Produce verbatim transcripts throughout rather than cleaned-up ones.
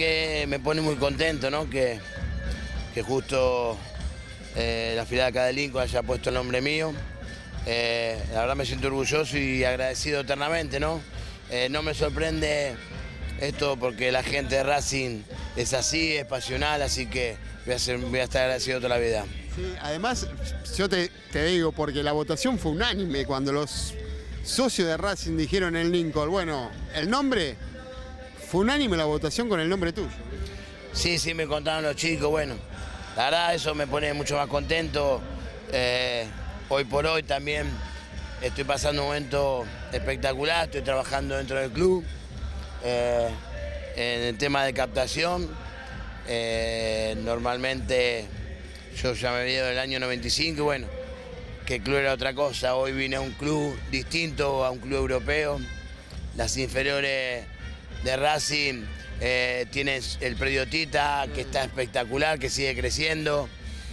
que me pone muy contento, ¿no? Que, que justo eh, la filial acá de Lincoln haya puesto el nombre mío. Eh, la verdad me siento orgulloso y agradecido eternamente, ¿no? Eh, no me sorprende esto porque la gente de Racing es así, es pasional, así que voy a, ser, voy a estar agradecido toda la vida. Sí, además, yo te, te digo, porque la votación fue unánime cuando los socios de Racing dijeron en Lincoln, bueno, el nombre, fue unánime la votación con el nombre tuyo. Sí, sí, me contaron los chicos, bueno, la verdad eso me pone mucho más contento. Eh, hoy por hoy también estoy pasando un momento espectacular, estoy trabajando dentro del club, eh, en el tema de captación. Eh, normalmente yo ya me veo del año noventa y cinco, bueno, que el club era otra cosa. Hoy vine a un club distinto, a un club europeo. Las inferiores de Racing eh, tienen el predio Tita, que está espectacular, que sigue creciendo.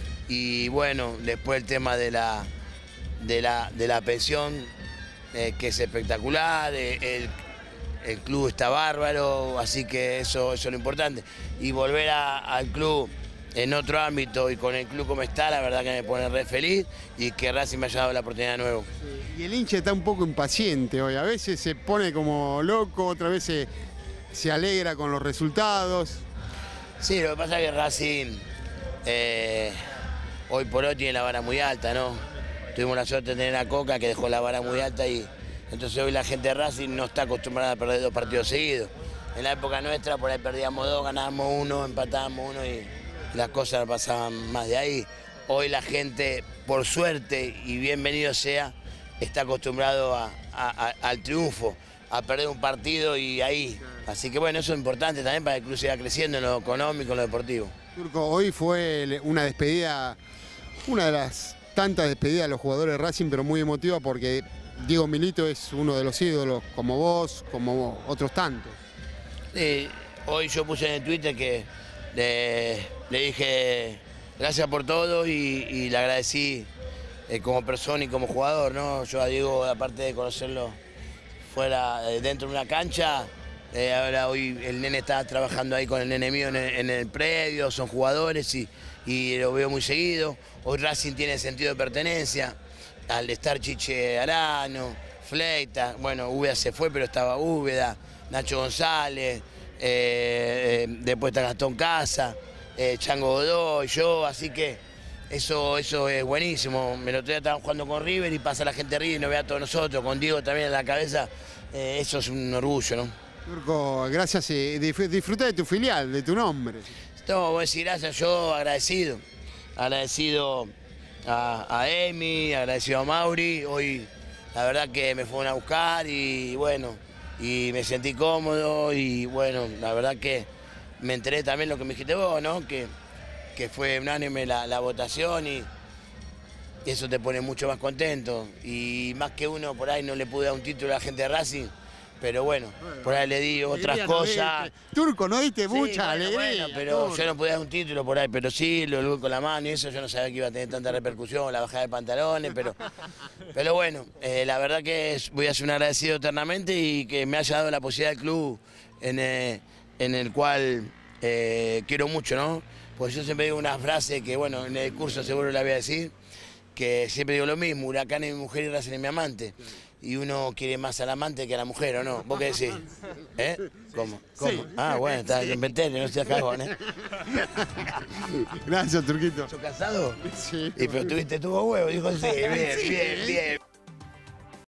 Y bueno, después el tema de la, de la, de la pensión, eh, que es espectacular. El, el club está bárbaro, así que eso, eso es lo importante. Y volver a, al club en otro ámbito y con el club como está, la verdad que me pone re feliz y que Racing me haya dado la oportunidad de nuevo. Sí, y el hincha está un poco impaciente hoy, a veces se pone como loco, otra vez se, se alegra con los resultados. Sí, lo que pasa es que Racing eh, hoy por hoy tiene la vara muy alta, ¿no? Tuvimos la suerte de tener a Coca que dejó la vara muy alta y entonces hoy la gente de Racing no está acostumbrada a perder dos partidos seguidos. En la época nuestra por ahí perdíamos dos, ganábamos uno, empatábamos uno y las cosas pasaban más de ahí. Hoy la gente, por suerte y bienvenido sea, está acostumbrado a, a, a, al triunfo, a perder un partido y ahí. Así que bueno, eso es importante también para que el club siga creciendo en lo económico, en lo deportivo. Turco, hoy fue una despedida, una de las tantas despedidas de los jugadores de Racing, pero muy emotiva porque Diego Milito es uno de los ídolos, como vos, como otros tantos. Sí, hoy yo puse en el Twitter que le, le dije gracias por todo y, y le agradecí eh, como persona y como jugador, ¿no? Yo a Diego, aparte de conocerlo fuera, eh, dentro de una cancha, eh, ahora hoy el nene está trabajando ahí con el nene mío en el, en el predio, son jugadores y, y lo veo muy seguido. Hoy Racing tiene sentido de pertenencia, al estar Chiche Arano, Fleita, bueno, Úbeda se fue pero estaba Úbeda, Nacho González, eh, eh, después está Gastón Casa, eh, Chango Godoy, yo, así que eso, eso es buenísimo. Me lo estoy estaba jugando con River y pasa la gente de River y nos ve a todos nosotros, con Diego también en la cabeza, eh, eso es un orgullo, ¿no? Turco, gracias, eh, disfruta de tu filial, de tu nombre. No, voy a decir gracias, yo agradecido, agradecido a, a Emi, agradecido a Mauri, hoy la verdad que me fueron a buscar y bueno, y me sentí cómodo y bueno, la verdad que me enteré también lo que me dijiste vos, ¿no? Que, que fue unánime la, la votación y eso te pone mucho más contento y más que uno por ahí no le pude dar un título a la gente de Racing, pero bueno, por ahí le di otras cosas. Turco, no diste mucha sí, bueno, alegría. Bueno, pero Turco. yo no podía dar un título por ahí, pero sí, lo luego con la mano y eso yo no sabía que iba a tener tanta repercusión, la bajada de pantalones, pero, pero bueno, eh, la verdad que es, voy a ser un agradecido eternamente y que me haya dado la posibilidad del club en, eh, en el cual eh, quiero mucho, ¿no? Pues yo siempre digo una frase que, bueno, en el curso seguro la voy a decir, que siempre digo lo mismo, Huracán es mi mujer y Racing es mi amante. Y uno quiere más al amante que a la mujer, ¿o no? ¿Vos qué decís? ¿Eh? ¿Cómo? ¿Cómo? Sí. Ah, bueno, está en Ventele, no seas cagón, ¿eh? Gracias, Turquito. ¿Sos casado? Sí. Y pero tuviste tuvo huevo, dijo sí, bien, bien, bien.